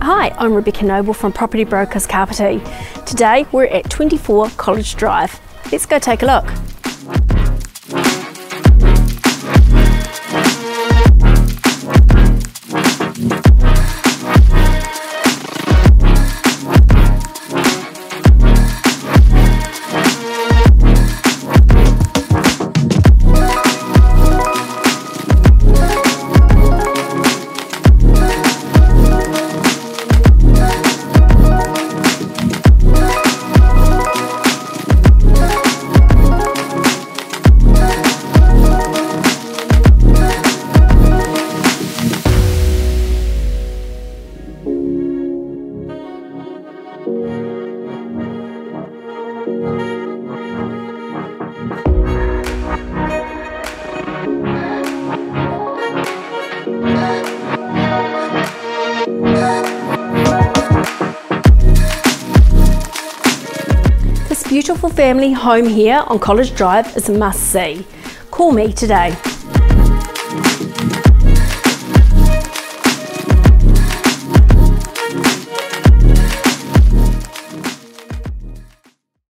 Hi, I'm Rebecca Noble from Property Brokers Kapiti. Today we're at 24 College Drive. Let's go take a look. This beautiful family home here on College Drive is a must-see. Call me today.